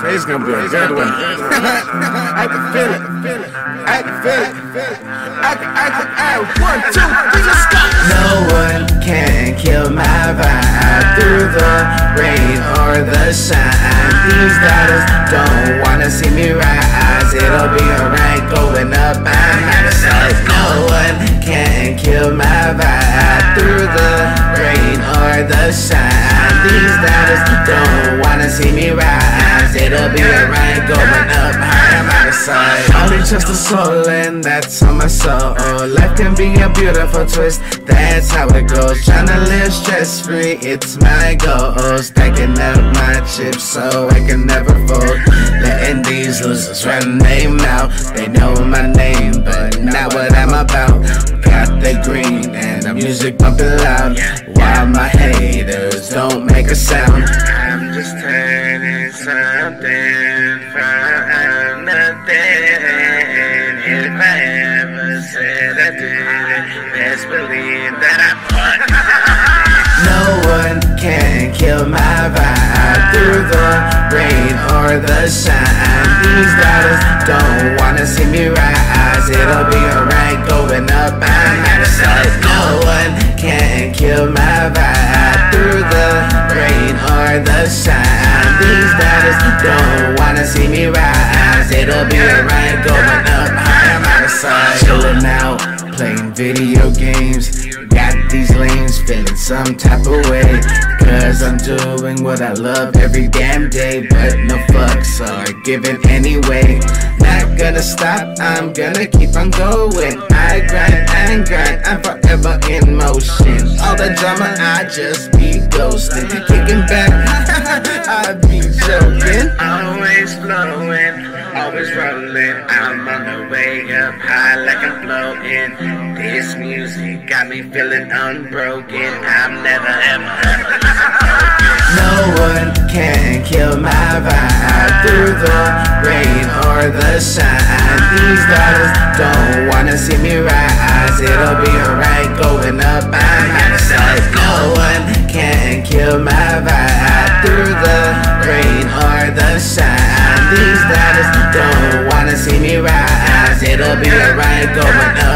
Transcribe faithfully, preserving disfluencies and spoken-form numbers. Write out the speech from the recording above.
It's gonna be a good one. I can feel it. I can feel it. I can, I can, I one, two, three, let's go. No one can kill my vibe through the rain or the shine. These dollars don't wanna see me rise. It'll be alright going up, I'm outside. No one can kill my vibe through the rain or the shine. These dollars don't wanna see me rise. It'll be alright going up, I'm outside. Only just a soul and that's on my soul. Life can be a beautiful twist, that's how it goes. Tryna live stress free, it's my goal. Stacking up my chips so I can never fold. Letting these losers run their mouth. They know my name but not what I'm about. Got the green and the music bumping loud, while my haters don't make a sound. I'm just turning something from nothing. If I ever said I didn't, best believe that I put. No one can kill my vibe through the rain or the shine. These dollars don't wanna see me rise. It'll be alright going up, I'm outside. No one can kill my vibe through the rain or the shine. These dollars don't wanna see me rise. It'll be alright going up, I'm outside. Chillin' out, playing video games. Got these lanes feeling some type of way, cause I'm doing what I love every damn day. But no fucks are given anyway. Not gonna stop, I'm gonna keep on going. I grind and grind, I'm forever in motion. All the drama, I just be ghosting. Kicking back, I be joking. Always flowing, always rolling. I'm on the way up high like I'm floating. This music got me feeling unbroken. I'm never ever No one can kill my vibe through the rain or the shine. These dollars don't wanna see me rise. It'll be alright going up, I'm outside. No one can kill my vibe through the rain or the shine. These dollars don't wanna see me rise. It'll be alright going up.